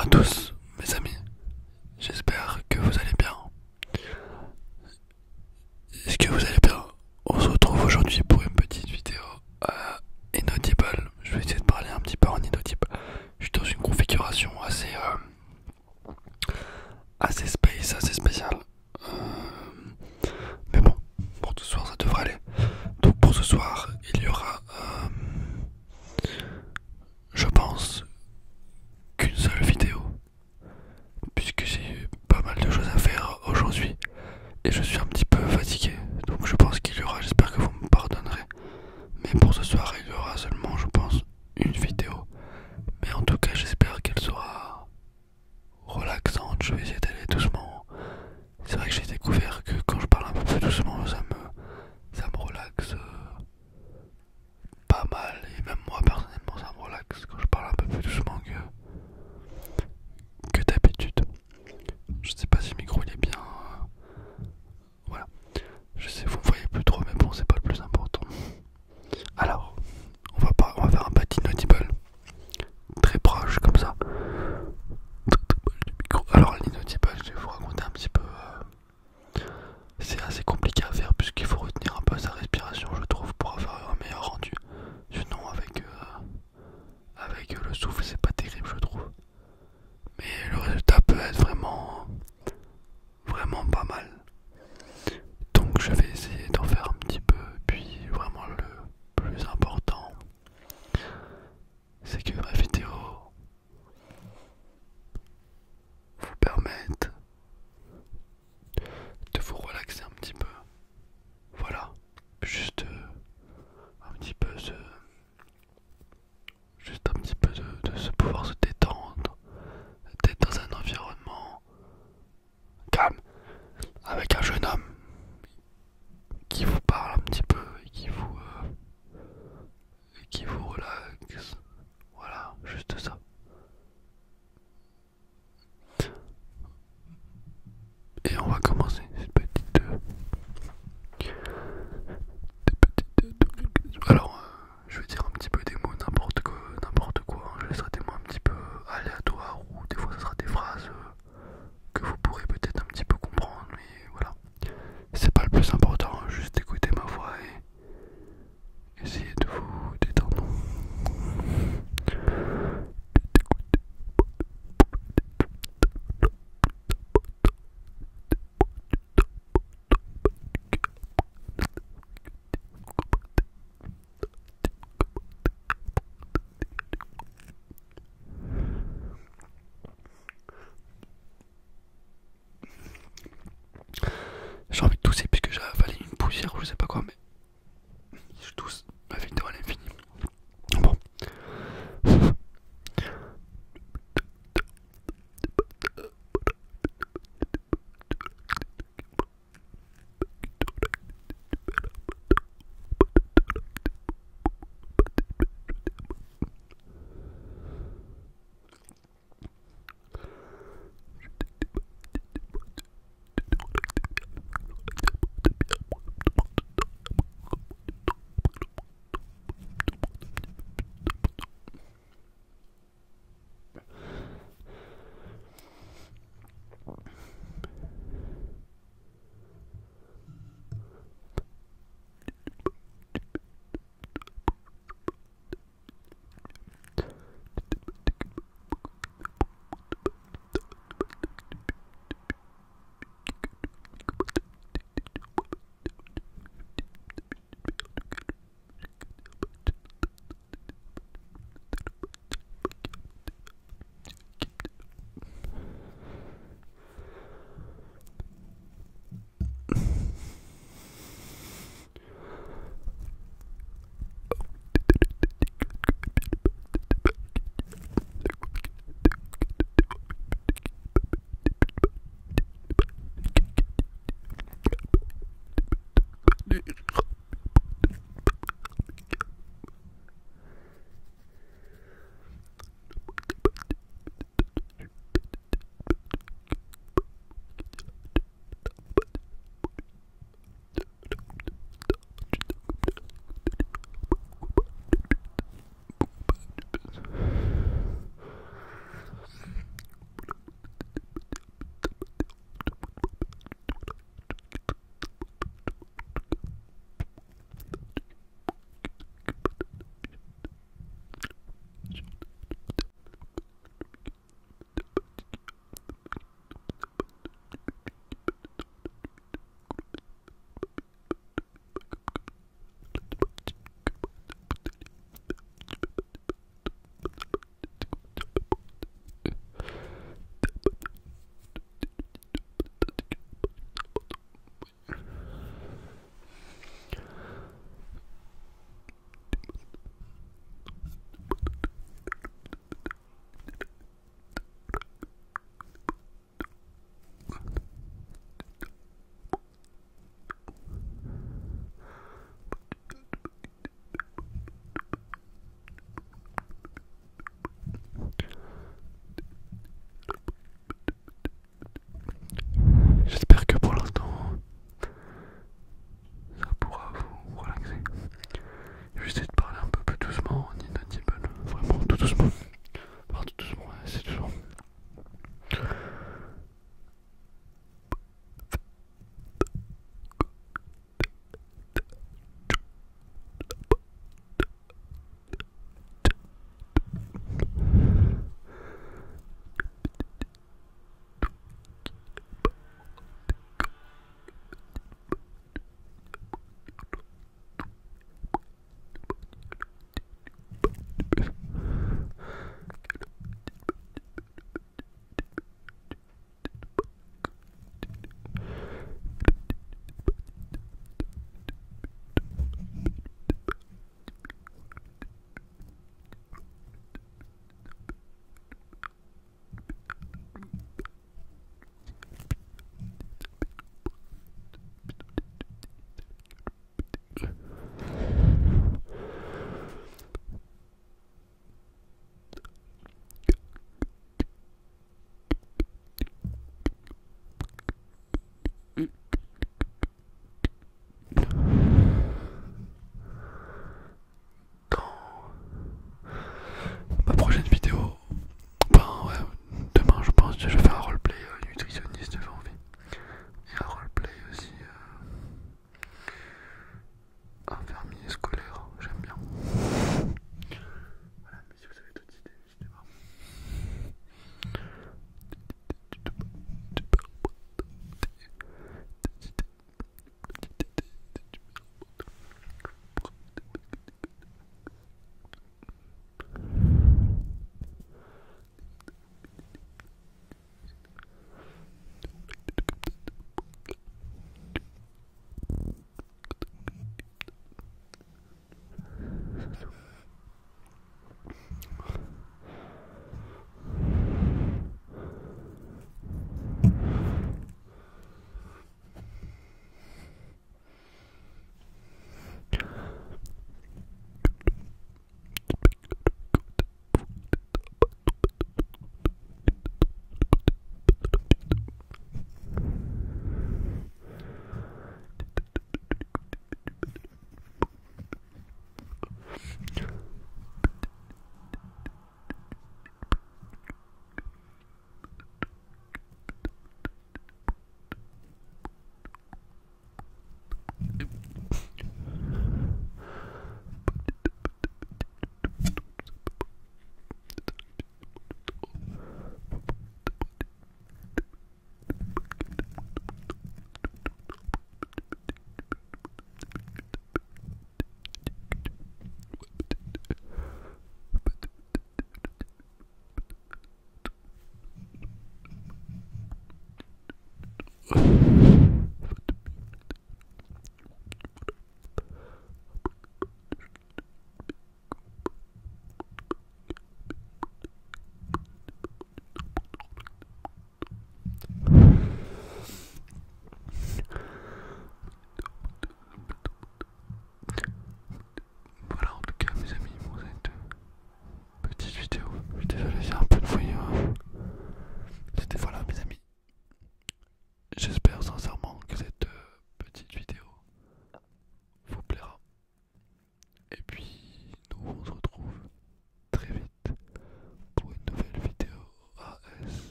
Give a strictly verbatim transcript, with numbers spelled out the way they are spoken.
à tous mes amis, j'espère que vous allez bien. Est-ce que vous allez bien? On se retrouve aujourd'hui pour une petite vidéo euh, inaudible. Je vais essayer de parler un petit peu en inaudible. Je suis dans une configuration assez, euh, assez space, assez spéciale. Euh, mais bon, pour ce soir ça devrait aller. Donc pour ce soir, il y aura, euh, je pense, qu'une seule vidéo. Puisque j'ai pas mal de choses à faire aujourd'hui et je suis un petit peu fatigué, donc je pense qu'il y aura, j'espère que vous me pardonnerez, mais pour ce soir il y aura seulement, je pense, une vidéo, mais en tout cas j'espère qu'elle sera relaxante. Je vais essayer d'aller doucement. C'est vrai que j'ai découvert que quand je parle un peu plus doucement, ça me, ça me relaxe euh, pas mal, et même moi personnellement ça me relaxe quand je parle un peu plus doucement que, que d'habitude. Je sais pas si le micro il est bien. Voilà. Je sais, vous me voyez plus trop, mais bon, c'est pas le plus important. Alors, on va, pas, on va faire un petit inaudible. Très proche, comme ça. Très, très proche du micro. Alors, l'inaudible, je vais vous raconter un petit peu. Euh, c'est assez compliqué à faire, puisqu'il faut retenir un peu sa respiration, je trouve, pour avoir un meilleur rendu. Sinon, avec, euh, avec le souffle, c'est